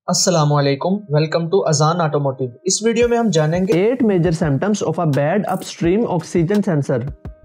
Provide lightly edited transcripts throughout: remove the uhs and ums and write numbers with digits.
अस्सलामुअलैकुम, welcome to Azan automotive. इस video में हम जानेंगे 8 major symptoms of a bad upstream oxygen sensor।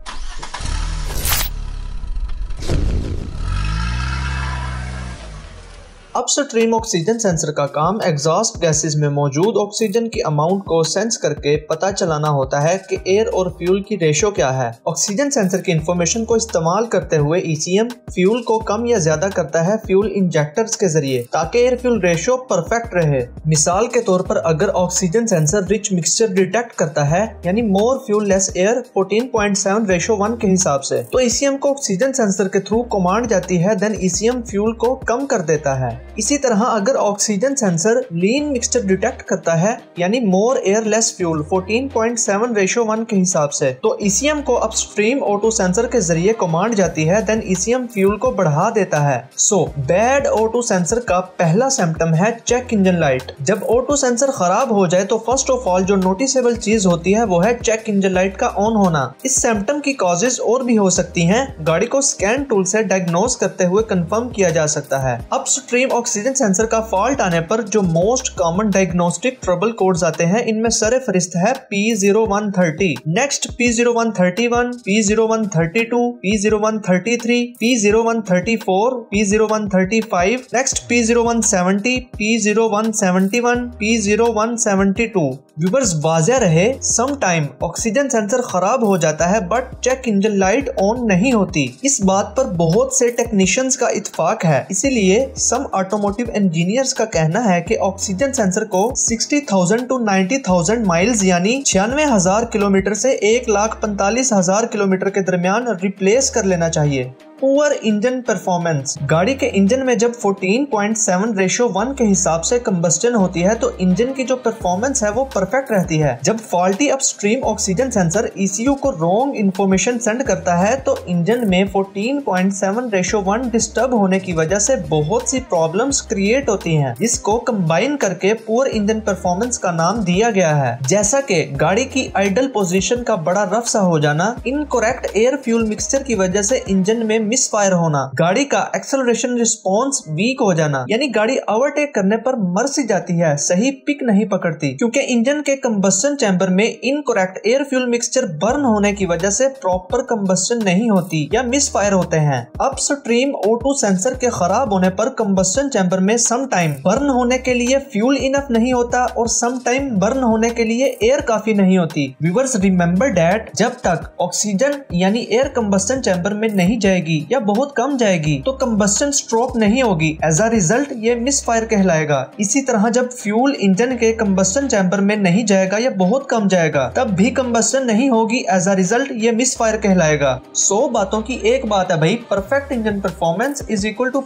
Upstream oxygen sensor का काम एग्जॉस्ट गैसेस में मौजूद ऑक्सीजन की अमाउंट को सेंस करके पता चलाना होता है कि एयर और फ्यूल की रेशो क्या है। ऑक्सीजन सेंसर की इंफॉर्मेशन को इस्तेमाल करते हुए ईसीएम फ्यूल को कम या ज्यादा करता है फ्यूल इंजेक्टर्स के जरिए ताकि एयर फ्यूल रेशो परफेक्ट रहे। मिसाल के तौर पर अगर oxygen sensor rich mixture detect करता है यानी more fuel less air 14.7 ratio 1 के हिसाब से, तो ईसीएम को ऑक्सीजन सेंसर के थ्रू कमांड जाती है, देन ईसीएम फ्यूल को कम कर देता है। इसी तरह अगर oxygen sensor lean mixture detect करता है यानी more air less fuel 14.7 ratio 1 के हिसाब से, तो ईसीएम को अपस्ट्रीम O2 सेंसर के जरिए कमांड जाती है, देन ईसीएम फ्यूल को बढ़ा देता है। बैड O2 सेंसर का पहला सिम्टम है चेक इंजन लाइट। जब O2 सेंसर खराब हो जाए तो फर्स्ट ऑफ ऑल जो नोटिसेबल चीज होती है वो है चेक इंजन लाइट का ऑन होना। इस सिम्टम की कॉजेज और भी हो सकती हैं। गाड़ी को स्कैन टूल से डायग्नोज करते हुए कंफर्म किया जा सकता है। अपस्ट्रीम ऑक्सीजन सेंसर का फॉल्ट आने पर जो most common diagnostic trouble codes आते हैं, इनमें सरफहरिस्त है P0130, next P0131, P0132, P0133, P0134, P0135, next P0170, P0171, P0172। Viewers वाज़ेह रहे, सम टाइम ऑक्सीजन सेंसर खराब हो जाता है but check engine light on नहीं होती। इस बात पर बहुत से टेक्नीशियंस का इत्तेफाक है। इसीलिए सम ऑटोमोटिव इंजीनियर्स का कहना है कि ऑक्सीजन सेंसर को 60,000 to 90,000 माइल्स यानी 96,000 किलोमीटर से 1,45,000 किलोमीटर के दरमियान रिप्लेस कर लेना चाहिए। Poor engine performance. गाड़ी के इंजन में जब 14.7 रेशो 1 के हिसाब से कंबस्टन होती है तो इंजन की जो परफॉर्मेंस है वो परफेक्ट रहती है। जब faulty upstream oxygen sensor ECU को रॉन्ग इंफॉर्मेशन सेंड करता है तो इंजन में 14.7 रेशो 1 डिस्टर्ब होने की वजह से बहुत सी प्रॉब्लम्स क्रिएट होती हैं, जिसको कंबाइन करके पुअर इंजन परफॉर्मेंस का नाम दिया गया है। जैसा कि गाड़ी की आइडल पोजीशन का बड़ा रफ सा हो जाना, इनकरेक्ट एयर फ्यूल मिक्सचर की वजह से इंजन में मिसफायर होना, गाड़ी का एक्सेलरेशन रिस्पांस वीक हो जाना यानी गाड़ी ओवरटेक करने पर मर सी जाती है, सही पिक नहीं पकड़ती, क्योंकि इंजन के कंबस्टन चैम्बर में incorrect air fuel mixture burn होने की वजह से प्रॉपर कंबस्टन नहीं होती या मिसफायर होते हैं। अपस्ट्रीम O2 सेंसर के खराब होने पर कंबस्टन चैम्बर में सम टाइम बर्न होने के लिए फ्यूल इनफ नहीं होता और सम टाइम बर्न होने के लिए एयर काफी नहीं होती। व्यूअर्स रिमेंबर दैट जब तक ऑक्सीजन यानी एयर कंबस्टन चैम्बर में नहीं जाएगी या बहुत कम जाएगी तो कंबस्टन स्ट्रोक नहीं होगी। एज अ रिजल्ट ये मिसफायर कहलाएगा। इसी तरह जब फ्यूल इंजन के कंबस्टन चैम्बर में नहीं जाएगा या बहुत कम जाएगा तब भी कंबस्टन नहीं होगी। एज अ रिजल्ट ये मिसफायर कहलाएगा। 100 बातों की एक बात है भाई, perfect engine performance is equal to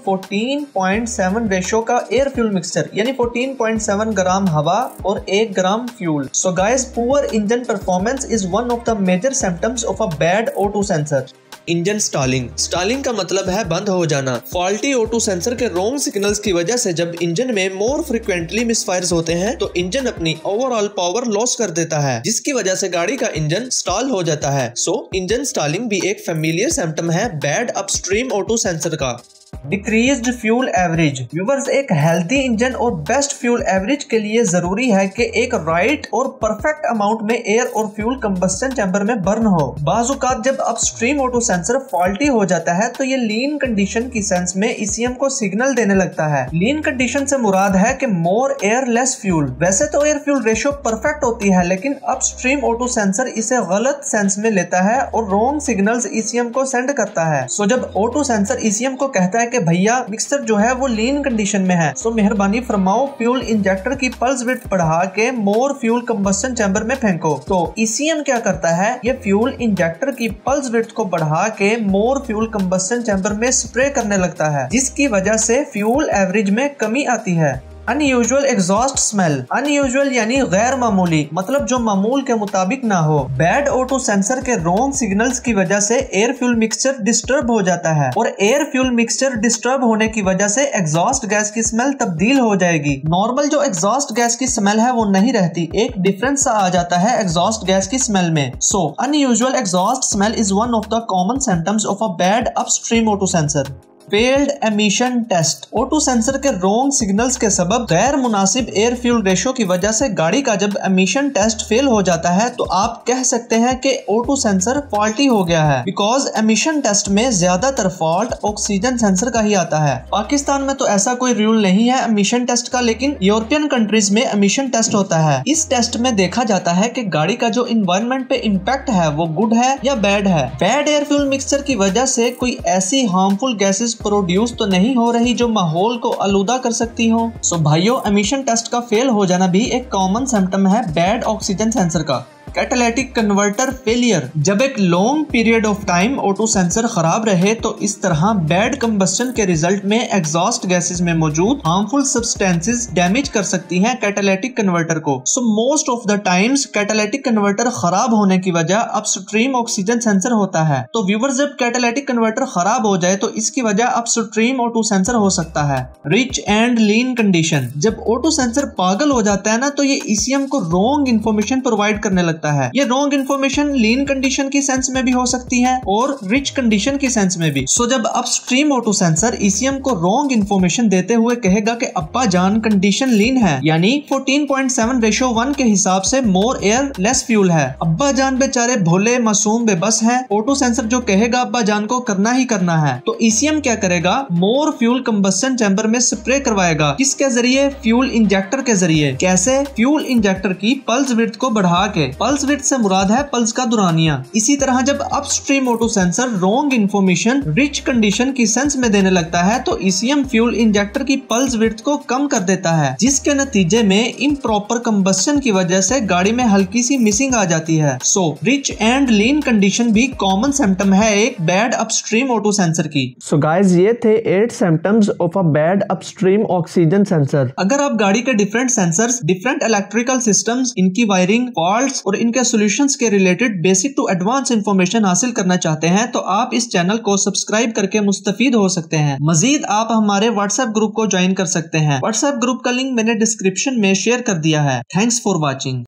14.7 ratio का एयर फ्यूल मिक्सचर यानी 14.7 ग्राम हवा और 1 gram fuel. So guys, poor engine performance is one of the major symptoms of a bad O2 sensor. Engine stalling का मतलब है बंद हो जाना। फॉल्टी O2 सेंसर के रॉन्ग सिग्नल्स की वजह से जब इंजन में मोर फ्रिक्वेंटली मिसफायर्स होते हैं तो इंजन अपनी ओवरऑल पावर लॉस कर देता है, जिसकी वजह से गाड़ी का इंजन स्टॉल हो जाता है। इंजन स्टॉलिंग भी एक फेमिलियर सिम्टम है बैड अपस्ट्रीम O2 सेंसर का। Decreased fuel average. व्यूअर्स, एक हेल्थी इंजन और बेस्ट फ्यूल एवरेज के लिए जरूरी है कि एक राइट और परफेक्ट अमाउंट में एयर और फ्यूल कंबस्टन चैम्बर में बर्न हो। बाजुकात जब अपस्ट्रीम O2 सेंसर फॉल्टी हो जाता है तो ये लीन कंडीशन की सेंस में ईसीएम को सिग्नल देने लगता है। लीन कंडीशन से मुराद है कि मोर एयर लेस फ्यूल। वैसे तो एयर फ्यूल रेशो परफेक्ट होती है, लेकिन अपस्ट्रीम O2 सेंसर इसे गलत सेंस में लेता है और रॉन्ग सिग्नल्स ईसीएम को सेंड करता है। जब O2 सेंसर ईसीएम को कहता है कि भैया मिक्सचर जो है वो लीन कंडीशन में है, तो मेहरबानी फरमाओ फ्यूल इंजेक्टर की पल्स विड्थ बढ़ा के मोर फ्यूल कंबस्टन चैम्बर में फेंको। तो ईसीएम क्या करता है, ये फ्यूल इंजेक्टर की पल्स विड्थ को बढ़ा के मोर फ्यूल कंबस्टन चैम्बर में स्प्रे करने लगता है, जिसकी वजह से फ्यूल एवरेज में कमी आती है। Unusual exhaust smell. अनयूजुअल यानी गैर मामूली, मतलब जो मामूल के मुताबिक ना हो। बैड O2 सेंसर के रॉन्ग सिग्नल्स की वजह से एयर फ्यूल मिक्सचर डिस्टर्ब हो जाता है और एयर फ्यूल मिक्सचर डिस्टर्ब होने की वजह से एग्जॉस्ट गैस की स्मेल तब्दील हो जाएगी। नॉर्मल जो एग्जॉस्ट गैस की स्मेल है वो नहीं रहती, एक डिफरेंस सा आ जाता है एग्जॉस्ट गैस की स्मेल में। Unusual exhaust smell is one of the common symptoms of a bad upstream O2 sensor. Failed emission test. O2 sensor के रोंग सिग्नल्स के सबब गैर मुनासिब एयर फ्यूल रेशो की वजह से गाड़ी का जब एमिशन टेस्ट फेल हो जाता है तो आप कह सकते हैं कि O2 सेंसर फॉल्टी हो गया है, बिकॉज एमिशन टेस्ट में ज्यादातर फॉल्ट ऑक्सीजन सेंसर का ही आता है। पाकिस्तान में तो ऐसा कोई रूल नहीं है एमिशन टेस्ट का, लेकिन यूरोपियन कंट्रीज में एमिशन टेस्ट होता है। इस टेस्ट में देखा जाता है कि गाड़ी का जो इन्वायरमेंट पे इम्पैक्ट है वो गुड है या बैड है। बैड एयर फ्यूल मिक्सचर की वजह से कोई ऐसी हार्मफुल गैसेस प्रोड्यूस तो नहीं हो रही जो माहौल को आलूदा कर सकती हो। सो भाइयों, एमिशन टेस्ट का फेल हो जाना भी एक कॉमन सिम्टम है बैड ऑक्सीजन सेंसर का। Catalytic converter failure. जब एक long period of time O2 sensor खराब रहे तो इस तरह बैड कंबस्टन के रिजल्ट में एग्जॉस्ट गैसेस में मौजूद हार्मफुल सब्सटेंसेस डैमेज कर सकती हैं कैटालिटिक कन्वर्टर को। So most of the times catalytic converter खराब होने की वजह अपस्ट्रीम ऑक्सीजन सेंसर होता है। तो व्यूअर्स, जब कैटालिटिक कन्वर्टर खराब हो जाए तो इसकी वजह अपस्ट्रीम O2 सेंसर हो सकता है। Rich and lean condition. जब O2 सेंसर पागल हो जाता है ना तो ये ECM को रॉन्ग इन्फॉर्मेशन प्रोवाइड करने लगता है। ये रॉन्ग इन्फॉर्मेशन लीन कंडीशन की सेंस में भी हो सकती है और रिच कंडीशन की सेंस में भी। सो जब अपस्ट्रीम O2 सेंसर ECM को रॉन्ग इन्फॉर्मेशन देते हुए कहेगा कि अब्बा जान कंडीशन लीन है, यानी 14.7:1 के हिसाब से मोर एयर लेस फ्यूल है। अब्बा जान बेचारे भोले मासूम बेबस हैं। O2 सेंसर जो कहेगा अब्बा जान को करना ही करना है, तो ECM क्या करेगा, मोर फ्यूल कंबस्टन चैम्बर में स्प्रे करवाएगा। किसके जरिए? फ्यूल इंजेक्टर के जरिए। कैसे? फ्यूल इंजेक्टर की पल्स विड्थ को बढ़ा के। पल्स विड्थ से मुराद है पल्स का दुरानिया। इसी तरह जब upstream O2 sensor wrong information rich condition की सेंस में देने लगता है तो ECM फ्यूल इंजेक्टर की पल्स विड्थ को कम कर देता है, जिसके नतीजे में इम्प्रॉपर कंबस्टन की वजह से गाड़ी में हल्की सी मिसिंग आ जाती है। So rich and lean condition भी कॉमन सिम्टम है एक बैड अपस्ट्रीम O2 सेंसर की। सो गाइस, ये थे 8 symptoms of a bad upstream oxygen sensor. अगर आप गाड़ी के different sensors, different electrical systems, इनकी वायरिंग, फॉल्ट्स और इनके सॉल्यूशंस के related basic to advance information हासिल करना चाहते हैं तो आप इस चैनल को सब्सक्राइब करके मुस्तफीद हो सकते हैं। मजीद आप हमारे व्हाट्सएप ग्रुप को ज्वाइन कर सकते हैं। व्हाट्सएप ग्रुप का लिंक मैंने डिस्क्रिप्शन में शेयर कर दिया है। Thanks for watching.